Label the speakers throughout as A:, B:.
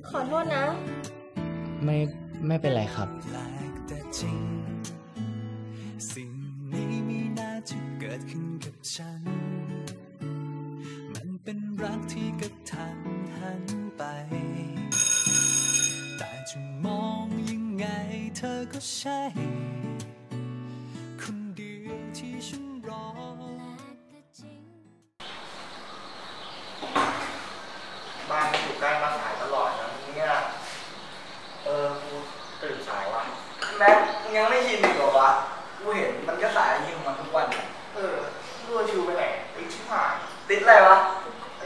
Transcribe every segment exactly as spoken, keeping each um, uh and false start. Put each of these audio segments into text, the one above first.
A: ขอโทษนะ
B: ไม่ไม่เป็นไรครับ
C: สิ่งนี้ไม่น่าจะเกิดขึ้นกับฉันมันเป็นรักที่กระทันหันไปแต่จะมองยังไงเธอก็ใช่คนเดียวที่ฉันรอ
D: บ้านอยู่ใกล้มาสายตลอดนะเนี่ยเออกูตื่นสายว่ะแม็กยังไม่ชินอีกเหรอวะกูเห็นมันก็สายยิ่งของมันทุกวันเออรั่วชิวไปไหนติดชิบหายติดอะไรวะไอ้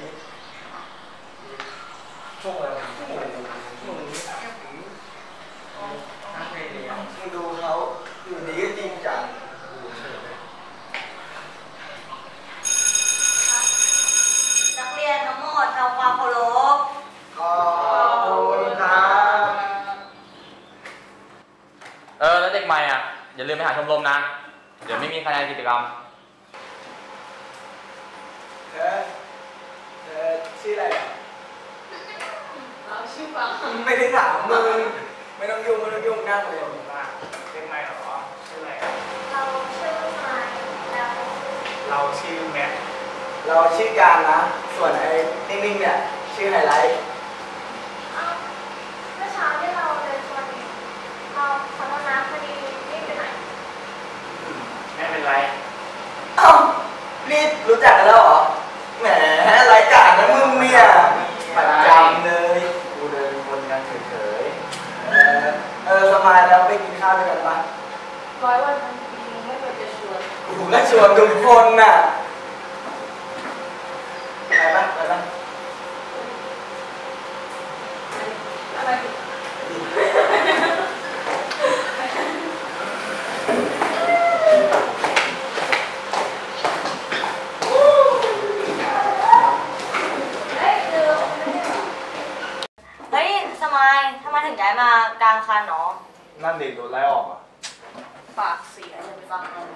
D: ช่วงอะไรวะช่วงอะไรช่วงนี้มึงดูเขาอยู่ดีก็จริงจัง
E: นักเรียนทั้งหมดทำความเคารพ
D: ขอบคุณครับ
B: เออแล้วเด็กใหม่อ่ะอย่าลืมไปหาชมรมนะเดี๋ยวไม่มีคะแนนกิจกรรม
D: เออเออชื่ออะไรอ่ะ
E: เราชื่อฟัง
D: ไม่ได้ถามมึงไม่ต้องยุ่งไม่ต้องยุ่งนั่งเลยผมว่าเด็กใหม่เหรอชื่ออะไร
E: เราชื่อไม้แล้ว
D: เราชื่อแม็กเราชื่อการนะส่วนไอ้นิ่งๆเนี่ยชื่อไฮไลท์
E: อ้าวเมื่อเช้าที่เราเดินชวนเราขอโทษนะพอดีรีบไปไหน
D: ไม่เป็นไรเอ้ารีบรู้จักกันแล้วเหรอแหมรายการนะมึงเนี่ยประจำเลยกูเดินวนกันเฉยๆเออเออสบายแล้วไปกินข้าวด้วยกันปะ
E: ร้อยวันพันปีไม่เคยจะชวน
D: กูก็ชวนทุกคนน่ะไปปะไปปะ
E: อะไรเฮ้ยสมัยทำไมถึงย้ายมากลางคันเนาะ
D: นั่นเด็กโดนไล่ออกอ่ะ
E: ปากเสียจะไปฟังมัน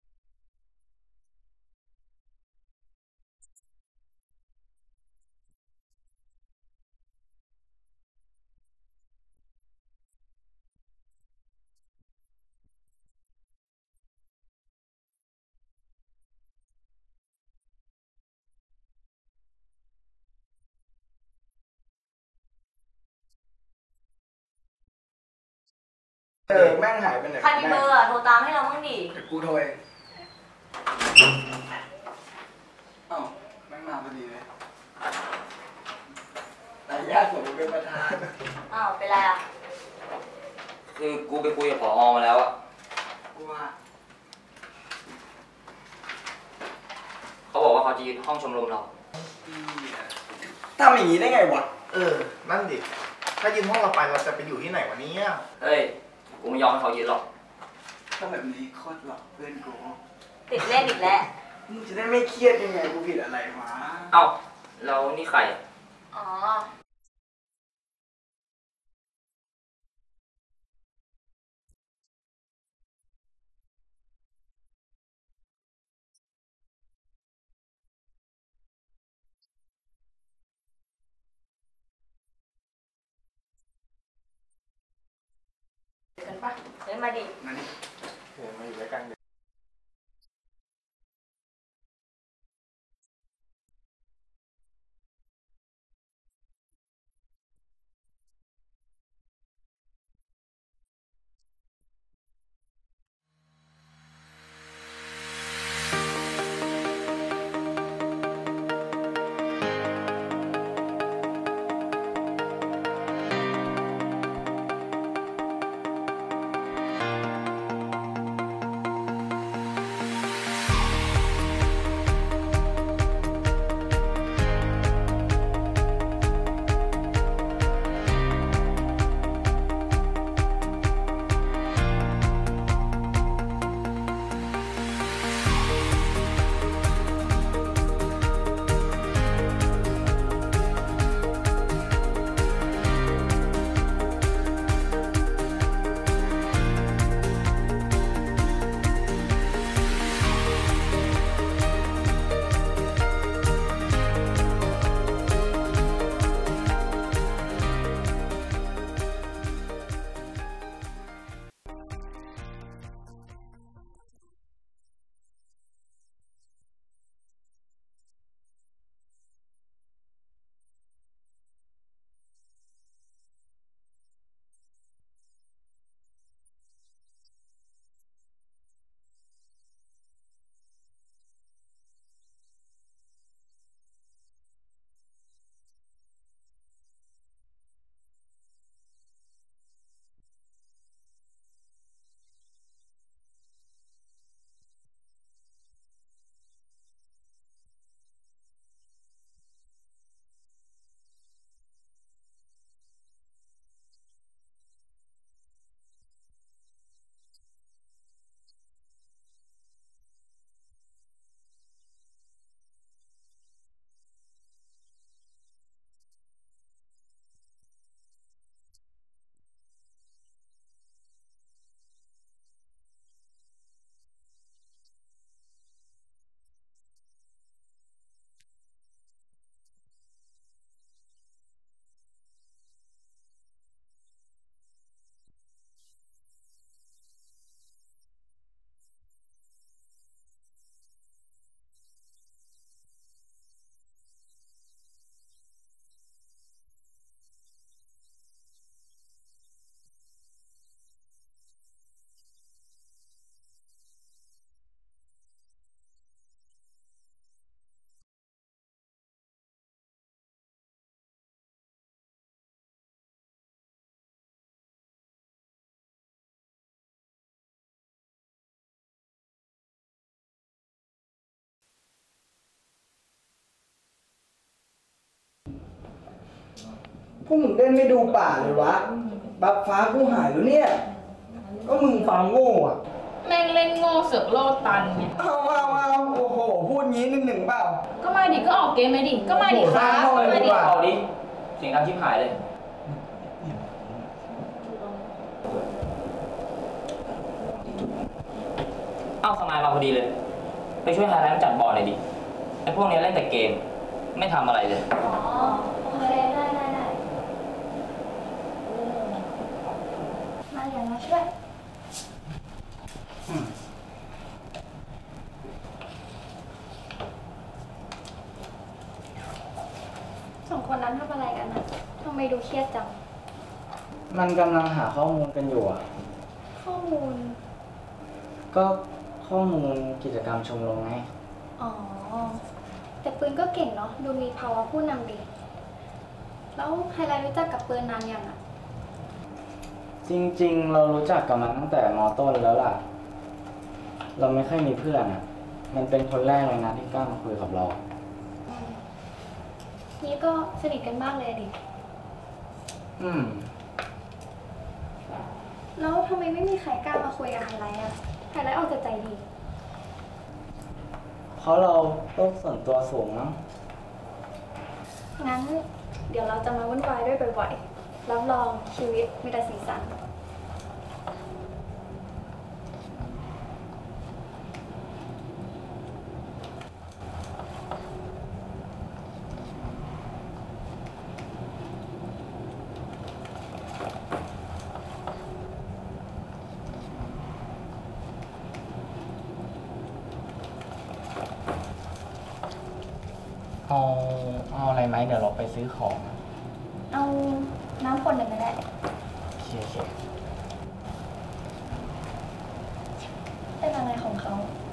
D: เออแม่งหายไปไหน
E: ใครมีเบอร์อ่ะโทรตามให้เราบ้างดิ
D: กูโทรเองอ้าวแม่งมาพอดีเลยนายญาติผมเป็นประธาน
E: อ้าวเป็นไรอ่ะ
B: คือกูไปคุยกับผอมาแล้วอะ
D: กูว่า
B: เขาบอกว่าเขาจะยึดห้องชมรมเรา
D: ทำอย่างนี้ได้ไงวะ
F: เออนั่นดิถ้ายืมห้องเราไปเราจะไปอยู่ที่ไหนวะเนี่ย
B: เฮ้ยกูไม่ยอมให้เขายึดหรอก
D: ถ้าแบบนี้โคตรหลอกเพื่อนกู
E: ติดเล่นอีกแล้ว
D: มึงจะได้ไม่เครียดยังไงกูผิดอะไรมา
B: เอ้าเรานี่ใคร
E: อ๋อกันปะเดินมาดิ
D: มาดิเดินมาอยู่ด้วยกันพวกมึงเล่นไม่ดูป่าเลยวะ บัฟฟ้ากูหายแล้วเนี่ย ก็มึงฟาร์มโง่อะ
A: แม่งเล่นโง่เสือกโลดตันไง
D: เอาเอาเอาโอ้โห พูดงี้หนึ่งหนึ่งเปล่า
A: ก็มาดิก็ออกเกมมาดิ ก็มาดิครับ
D: โอ้โห
A: ก็มาดิ
B: เอาดิเสียงดังชิบหายเลย เอ้าสมายมาพอดีเลย ไปช่วยไฮไลท์จัดบอร์ดหน่อยดิ ไอ้พวกนี้เล่นแต่เกม ไม่ทำอะไรเลย
E: อ๋อโอเคได้ได้ได้มาอย่างมาช่วยสองคนนั้นทำอะไรกันนะทำไมดูเครียดจัง
D: มันกำลังหาข้อมูลกันอยู่อะ
E: ข้อมูล
D: ก็ข้อมูลกิจกรรมชมรมไง
E: อ๋อ แต่ปืนก็เก่งเนาะ ดูมีภาวะผู้นำดี แล้วไฮไลท์รู้จักกับปืนนานยังอะ
D: จริงๆ เรารู้จักกับมันตั้งแต่ม.ต้นแล้วล่ะ เราไม่ค่อยมีเพื่อนอะมันเป็นคนแรกเลยนะที่กล้ามาคุยกับเรา
E: นี่ก็สนิทกันมากเลยดิ
D: อืม
E: แล้วทำไมไม่มีใครกล้ามาคุยกับไฮไลท์อะไฮไลท์ออกจะใจดี
D: เพราะเราโลกส่วนตัวสูงมั้ง
E: งั้นเดี๋ยวเราจะมาวุ่นวายด้วยบ่อยๆ รับรองชีวิตมีแต่สีสัน
D: เอาเอาอะไรไหมเดี๋ยวเราไปซื้อของ
E: เอาน้ำคนหนึ่งก็ได้
D: โอเคโอเค
E: เป็นอะไรของเขา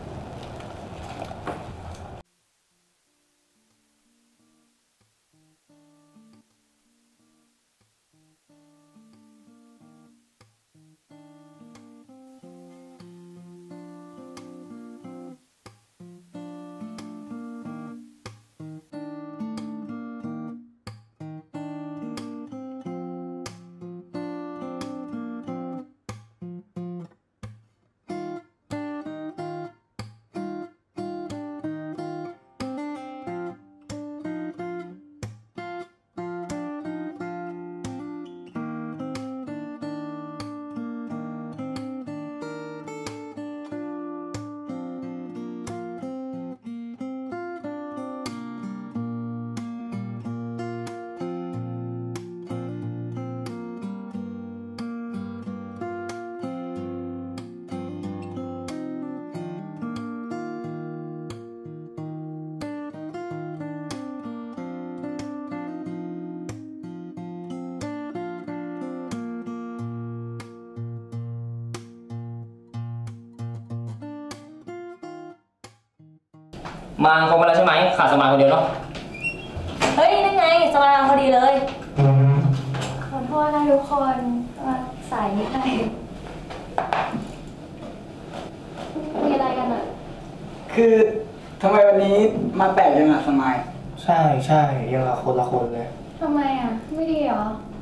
B: มาครบไปแล้วใช่ไหมขาดสมายคนเดียวเนาะ
A: เฮ้ยนั่นไงสมาพอดีเลย
E: ขอโทษนะทุกคนมาสายนิดหน่อยมีอะไรกันอะ
D: คือทำไมวันนี้มาแปลกยังอะสมัย
F: ใช่ใช่ยังละคนละคนเลย
E: ทำไมอะไม่ดีเหรอ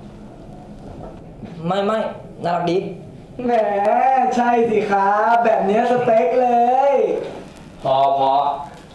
B: ไม่ไม่น่ารักดี
D: แหมใช่สิครับ แบบเนี้ยสเต็กเลย
B: พอพอ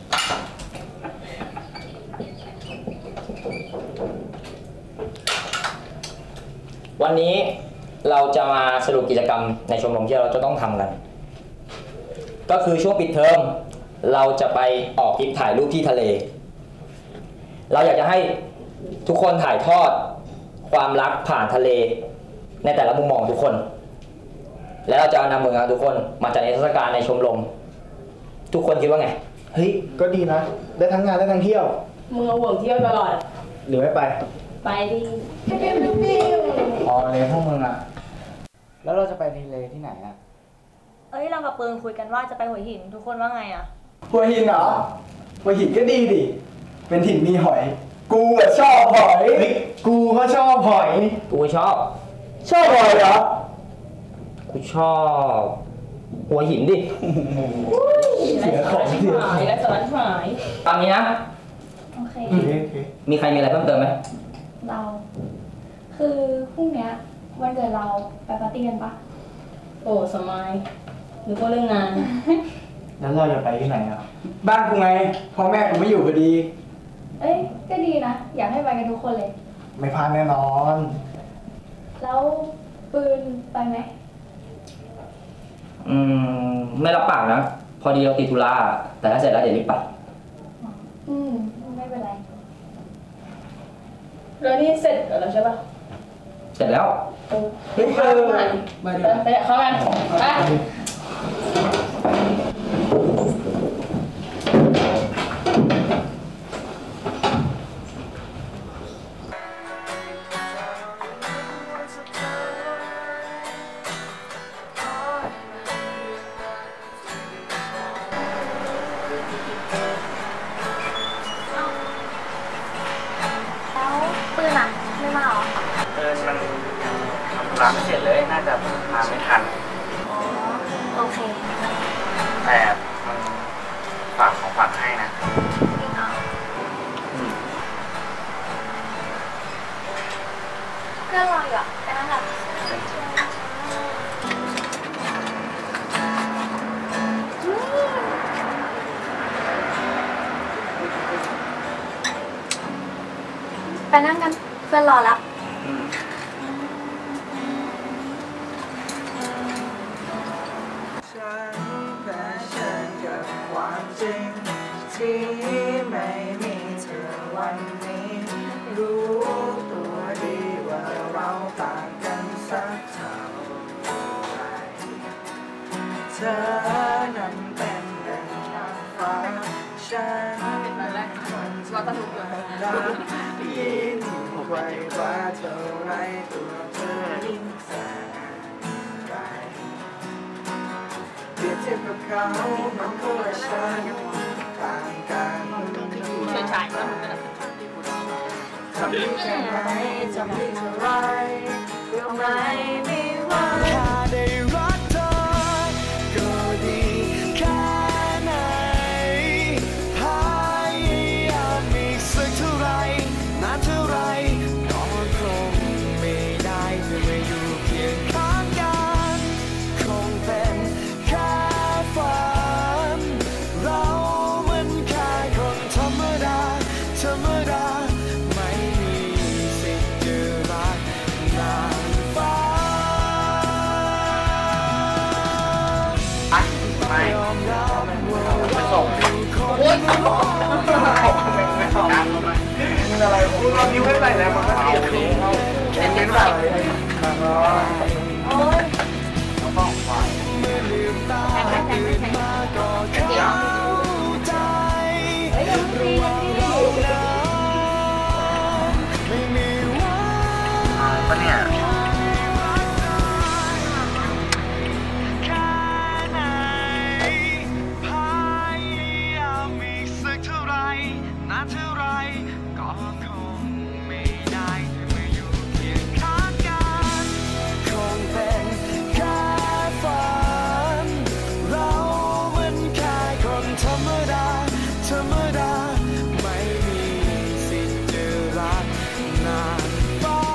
B: วันนี้เราจะมาสรุปกิจกรรมในชมรมที่เราจะต้องทำกัน ก็คือช่วงปิดเทอมเราจะไปออกทริปถ่ายรูปที่ทะเล เราอยากจะให้ทุกคนถ่ายทอดความรักผ่านทะเลในแต่ละมุมมองทุกคน แล้วเราจะนำผลงานทุกคนมาจัดนิทรรศการในชมรม ทุกคนคิดว่าไง
F: เฮ้ย ก็ดีนะ ได้ทั้งงานได้ทั้งเที่ยว
A: มึงเอาห่วงเที่ยวตลอด
F: หรือไม่ไป
A: ไปดิ
D: พอเลยพวกมึงอะแล้วเราจะไปทะเลที่ไหนอะ
A: เอ้ยเรากับเปิงคุยกันว่าจะไปหัวหินทุกคนว่าไงอะ
D: หัวหินเหรอ หัวหินก็ดีดิ เป็นถิ่นมีหอย กูอะชอบหอย
F: เฮ้ย กูก็ชอบหอย
B: กูชอบ
D: ชอบหอยเหรอ
B: กูชอบหัวหินดิ
F: เสียของเสีย
A: หายและสารหาย
B: ตามนี้นะ
E: โอเค
F: โอเคโอเค
B: มีใครมีอะไรเพิ่มเติมไหม
E: เราคือพรุ่งเนี้ยวันเกิดเราไปปาร์ตี้กันปะ
A: โอ้สมัยนึกว่าเรื่องงาน
F: แล้วเราจะไปที่ไหนอ่ะ
D: บ้านกูไงพ่อแม่กูไม่อยู่พอดี
E: เอ้ยก็ดีนะ อยากให้ไปกันทุกคนเลย
F: ไม่พลาดแน่นอน
E: แล้วปืนไปไหม
B: อืม ไม่รับปากนะ พอดีเราติดธุระแต่ถ้าเสร็จแล้วเดี๋ยวรีบไป
E: อืมไม่เป็นไร
A: แล้วนี่เสร็จแล้วใช่ปะ
B: เสร็จแล้ว
A: โอ้ยข้าวหายไปไปเข้ากันไป
E: แล้วปืนอ่ะไม่มาเหรอ
D: เออมันร้านไม่เสร็จเลยน่าจะมาไม่ทัน
E: อ๋อโอเค
D: แต่มันฝากของฝากให้นะ
E: จริงเหรอ
D: อืม
E: เพื่อนรออยู่อ่ะไปนั่งกันไปนั่งกันเพื่อนรอแล้ว
D: อืมฉันแพ้ฉันกับความจริงที่ไม่มีเธอวันนี้ รู้ตัวดีว่าเราต่างกันสักเท่าไหร่เธอนั้นเป็นดังนางฟ้าฉันเป็นคนธรรมดายิ่งไว้ว่าเท่าไรตัวเธอยิ่งแสนไกลเปรียบเทียบกับเขามันก็และฉันต่างกันเฉยๆก็ทำได้แค่ไหนทำได้เท่าไรก็ไม่มีวันแค่ได้รักเธอก็ดีแค่ไหนพยายามอีกสักเท่าไรนานเท่าไรก็คงไม่ได้จะมาอยู่เคียงข้างกันคงเป็นแค่ฝันเรามันแค่คนธรรมดาธรรมดาไม่มีสิทธิ์จะรักนางฟ้าไม่ยอมรับว่าเราโอ๊ยไม่เอาไม่เอาอะไรเรานิ้วไม่ใส่แล้วมันก็เสียสีเขาเน้นเป็นแบบโอ๊ยเขาบอกไฟเมื่อลืมตาตื่นมาก็เข้าใจเราไม่มีวันปะเนี่ยแค่ไหนพยายามอีกสักเท่าไรนานเท่าไรก็คงไม่ได้จะมาอยู่เคียงข้างกันคงเป็นแค่ฝันเรามันแค่คนธรรมดาธรรมดาไม่มีสิทธิ์จะรักนางฟ้า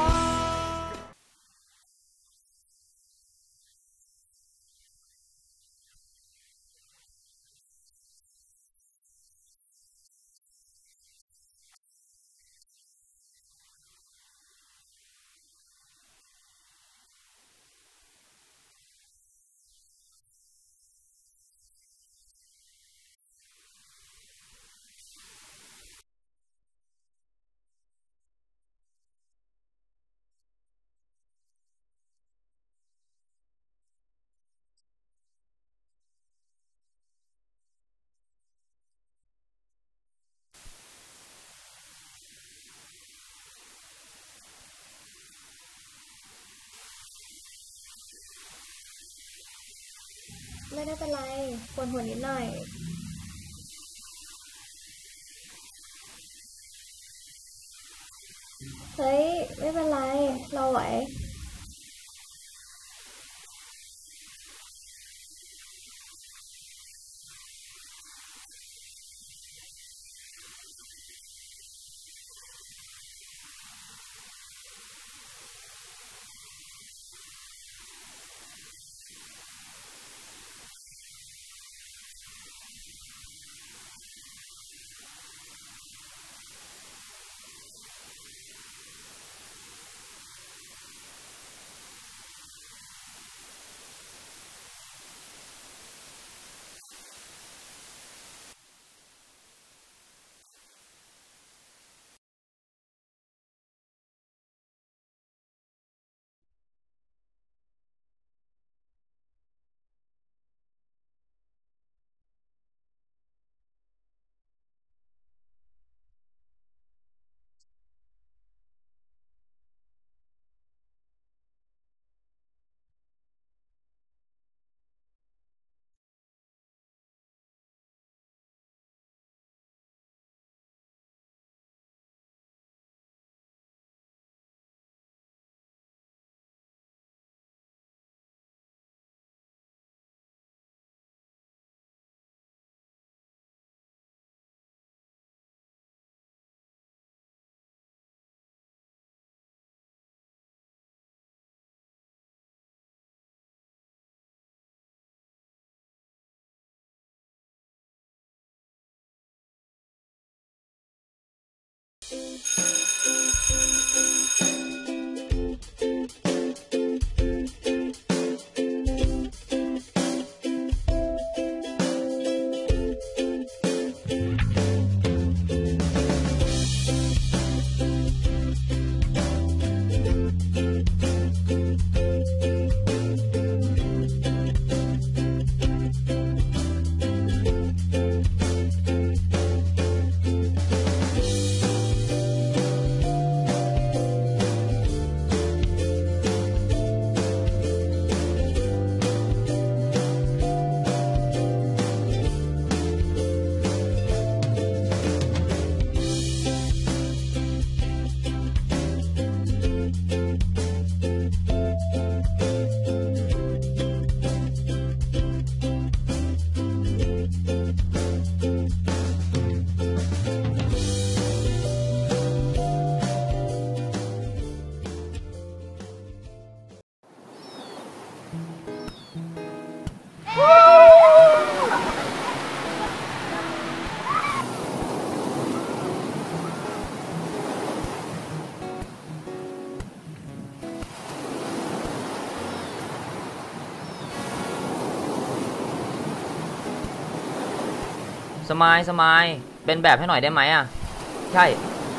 E: ไม่ได้เป็นไรปวดหัวนิดหน่อย เฮ้ย ไม่เป็นไร เราไหว
B: สมายสมายเป็นแบบให้หน่อยได้ไหมอ่ะใช่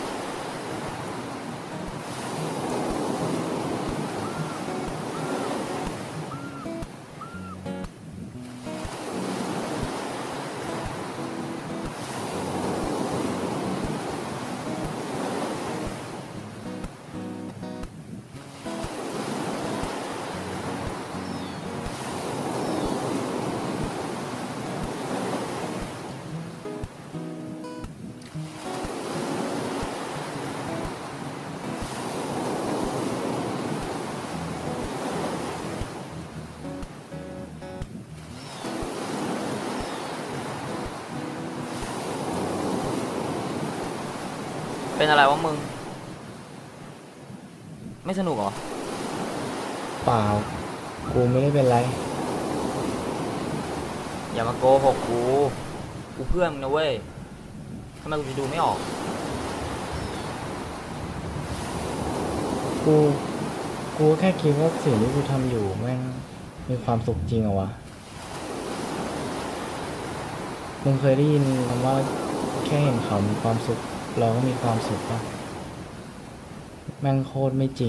B: เป็นอะไรวะมึงไม่สนุกเหรอ
G: เปล่ากูไม่ได้เป็นไร
B: อย่ามาโกหกกูกูเพื่อนมึงนะเว้ยทำไมกูจะดูไม่ออก
G: กูกูแค่คิดว่าสิ่งที่กูทำอยู่แม่งมีความสุขจริงเหรอวะมึงเคยได้ยินคำว่าแค่เห็นเขามีความสุขเราก็มีความสุขป่ะแม่งโคตรไม่จริง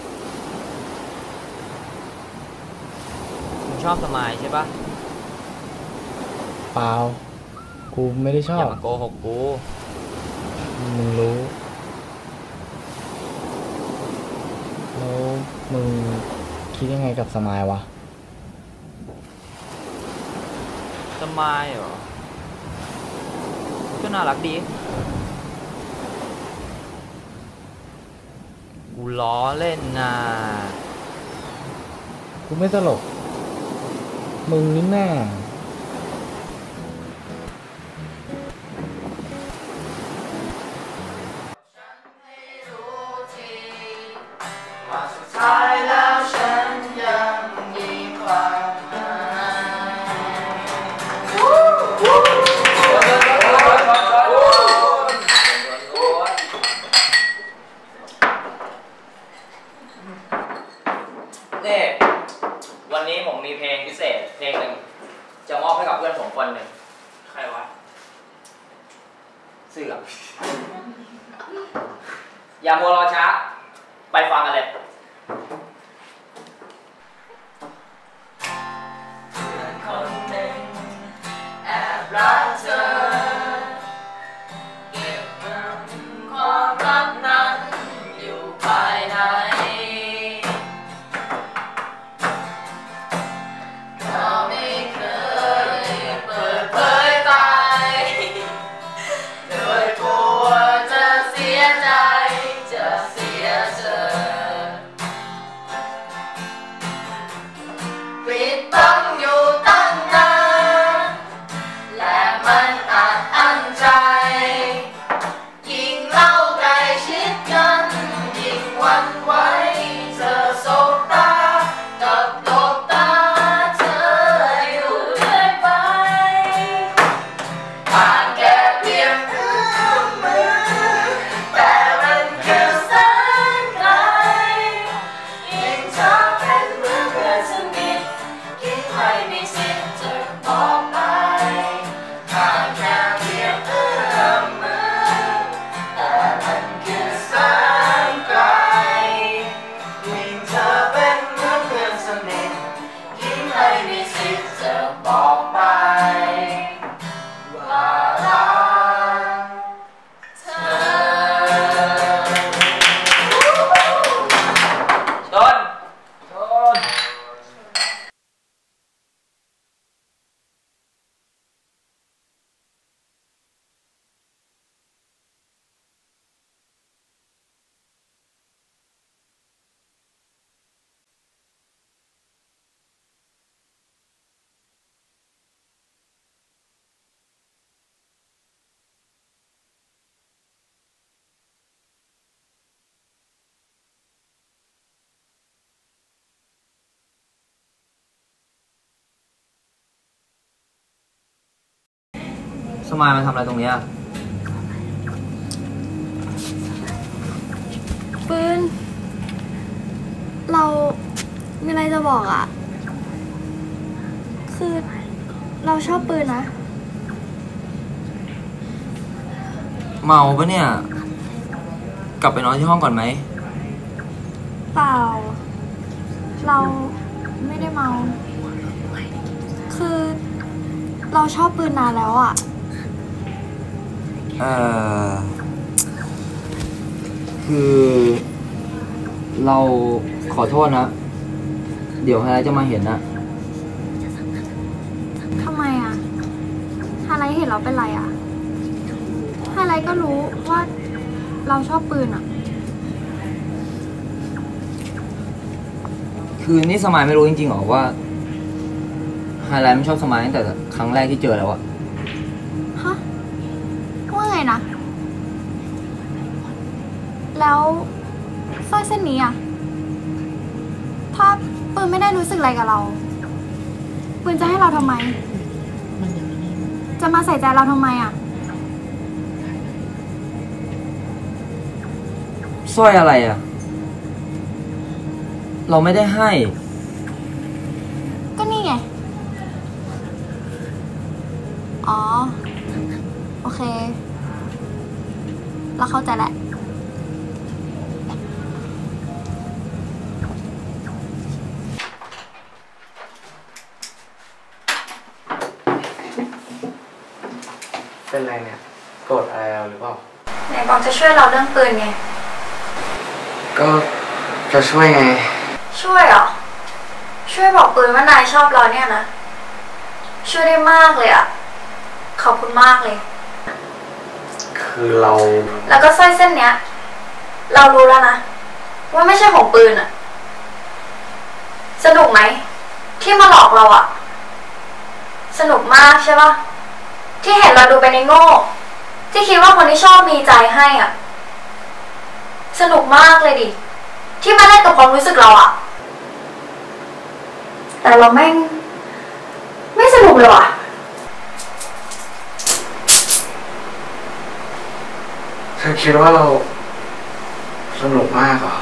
B: มึงชอบสมายใช่ปะ
G: เปล่ากูไม่ได้ชอบ
B: อย่ามาโกหกกู
G: มึงรู้แล้วมึงคิดยังไงกับสมายวะ
B: สมายเหรอก็น่ารักดีกูล้อเล่นนะ
G: กูไม่ตลกมึงนี่แม่
D: ท้ายแล้วฉันยังมีความหมาย
B: นี่วันนี้ผมมีเพลงพิเศษเพลงหนึ่งจะมอบให้กับเพื่อนผมคนหนึ่งใครวะเสือกอย่ามัวรอช้าไปฟังกันเลย
D: เพื่อนคนหนึ่งแอบรักเธอเก็บความรักนั้นอยู่ภายในก็ไม่เคยเปิดเผยไปโดยกลัวจะเสียใจจะเสียเธอปิดบังอยู่ตั้งนานและมันอัดอั้นใจยิ่งเล่าใกล้ชิดกันยิ่งหวั่นไหวเธอสบตากับตบตาเธออยู่เรื่อยไปผ่านแค่เพียงเอื้อมมือแต่มันคือแสนไกลยิ่งเธอเป็นเหมือนเพื่อนสนิทคิดไม่มีสิทธิ์จะบอกไปผ่านแค่เพียงเอื้อมมือแต่มันคือแสนไกลยิ่งเธอเป็นเหมือนเพื่อนสนิทคิดไม่มีสิทธิ์จะบอกไปว่ารักเธอ
B: ต้นสมายมันทำอะไรตรงนี้อ่ะ
E: ปืน เรามีอะไรจะบอกอ่ะ คือเราชอบปืนนะ
B: เมาปะเนี่ย กลับไปนอนที่ห้องก่อนไหม
E: เปล่า เราไม่ได้เมา คือเราชอบปืนนานแล้วอ่ะ
B: เอ่อ คือเราขอโทษนะ เดี๋ยวไฮไลท์จะมาเห็นนะ
E: ทำไมอ่ะไฮไลท์เห็นเราเป็นไรอ่ะไฮไลท์ก็รู้ว่าเราชอบปืนอ่ะ
B: คือนี่สมัยไม่รู้จริงๆหรอว่าไฮไลท์ไม่ชอบสมัยตั้งแต่ครั้งแรกที่เจอแล้วอะ
E: ฮะ ว่าไงนะ แล้วสร้อยเส้นนี้อ่ะ ถ้าปืนไม่ได้รู้สึกอะไรกับเรา ปืนจะให้เราทำไม จะมาใส่ใจเราทำไมอ่ะ
B: สร้อยอะไรอะเราไม่ได้ให้
E: ก็นี่ไง อ๋อ โอเค เราเข้าใจแล้ว
F: เป็นไรเนี่ยโกรธอะไรเราหรือเปล่า
E: ไหนบอกจะช่วยเราเรื่องปืนไง
F: ก็จะช่วยไง
E: ช่วยเหรอ ช่วยบอกปืนว่านายชอบเราเนี่ยนะ ช่วยได้มากเลยอ่ะ ขอบคุณมากเลย
F: คือเรา
E: แล้วก็สร้อยเส้นเนี้ย เรารู้แล้วนะ ว่าไม่ใช่ของปืนอ่ะ สนุกไหม ที่มาหลอกเราอ่ะ สนุกมากใช่ปะที่เห็นเราดูเป็นไอ้โง่ ที่คิดว่าคนที่ชอบมีใจให้อ่ะ สนุกมากเลยดิ ที่มาเล่นกับความรู้สึกเราอ่ะ แต่เราแม่งไม่สนุกเลยว่ะ
F: เธอคิดว่าเราสนุกมากเหรอ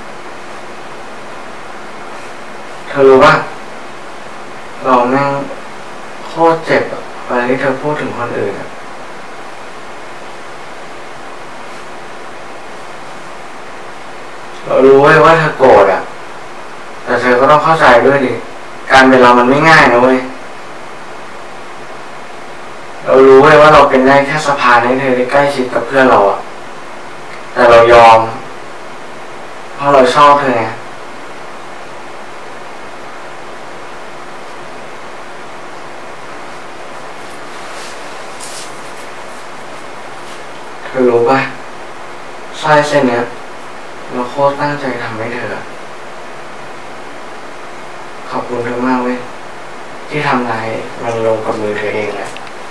F: เธอรู้ป่ะเราแม่งโคตรเจ็บอะเวลาที่เธอพูดถึงคนอื่นอะเรารู้เว้ยว่าเธอโกรธอะแต่เธอก็ต้องเข้าใจด้วยดิ การเป็นเรามันไม่ง่ายนะเว้ย เรารู้เว้ยว่าเราเป็นได้แค่สะพานให้เธอได้ใกล้ชิดกับเพื่อนเราอะแต่เรายอม เพราะเราชอบเธอไง เธอรู้ป่ะสร้อยเส้นเนี้ยเราโคตรตั้งใจทำให้เธอ ขอบคุณเธอมากเว้ยที่ทำนายมันลงกับมือเธอเองแหละ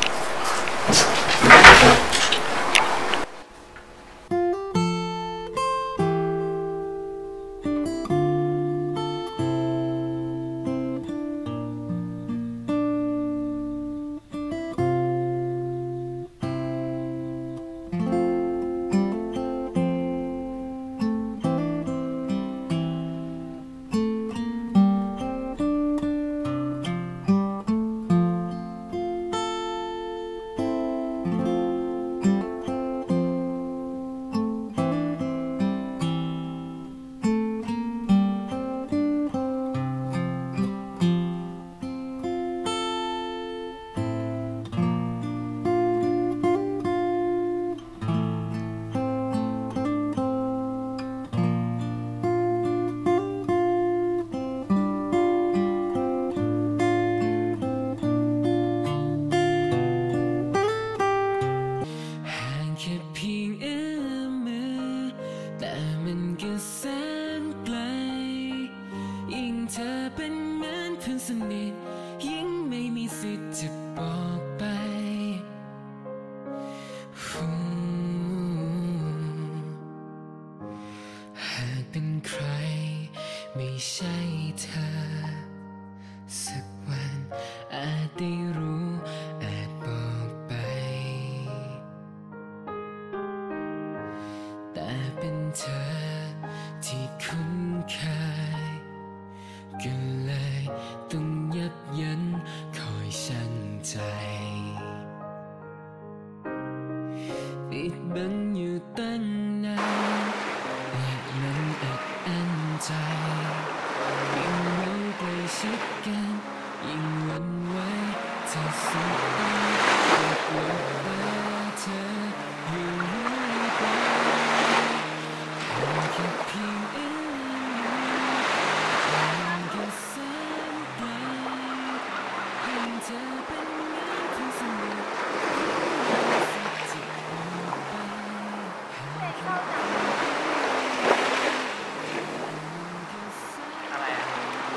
C: ไม่ใช่เธอสักวันอาจได้รู้อาจบอกไปแต่เป็นเธอที่คุ้นเคยก็เลยต้องยับยั้นคอยชั่งใจปีปิดบังอยู่ตั้งนานและมันอัดอั้นใจยิ่งเราใกล้ชิดกันยิ่งหวั่นไหวเธอสุดตาหลบตาเธออยู่เรื่อยไปแค่เพียงเอื้อมแค่แสนไกลให้เธอเป็นเหมือนที่สนิทที่ไป
D: อะไรอะ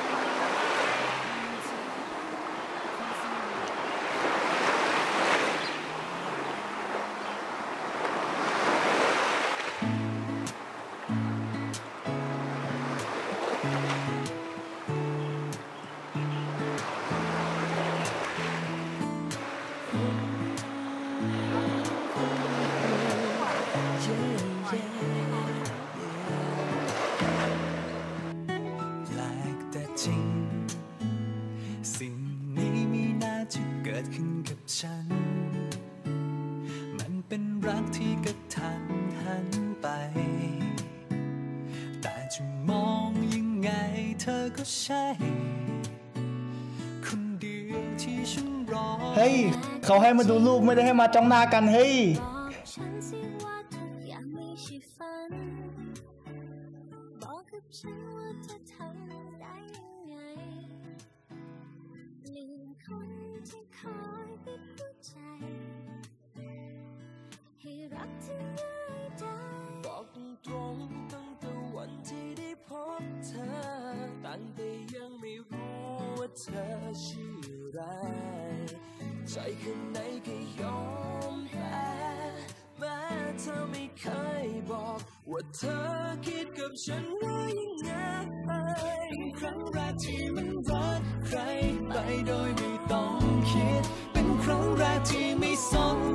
C: แปลกแต่จริงสิ่งนี้ไม่น่าจะเกิดขึ้นกับฉันมันเป็นรักที่กระทันหันไปแต่จะมองยังไงเธอก็ใช่คนเดียวที่ฉันรอ
D: เฮ้ยเขาให้มาดูรูปไม่ได้ให้มาจ้องหน้ากันเฮ้ย
H: บอกฉันสิว่าทุกอย่างไม่ใช่ฝันบอกกับฉันว่าเธอทำได้ยังไงหนึ่งคนที่คอยปิดหัวใจให้รักที่ง่ายดายบอกตรงๆตั้งแต่วันที่ได้พบเธอตั้งแต่ยังไม่รู้ว่าเธอชื่ออะไรใจข้างในก็ยอมแพ้แม้เธอไม่เคยบอกว่าเธอคิดกับฉันว่ายังไงครั้งแรกที่มันรักใครไปโดยไม่ต้องคิดเป็นครั้งแรกที่ไม่สน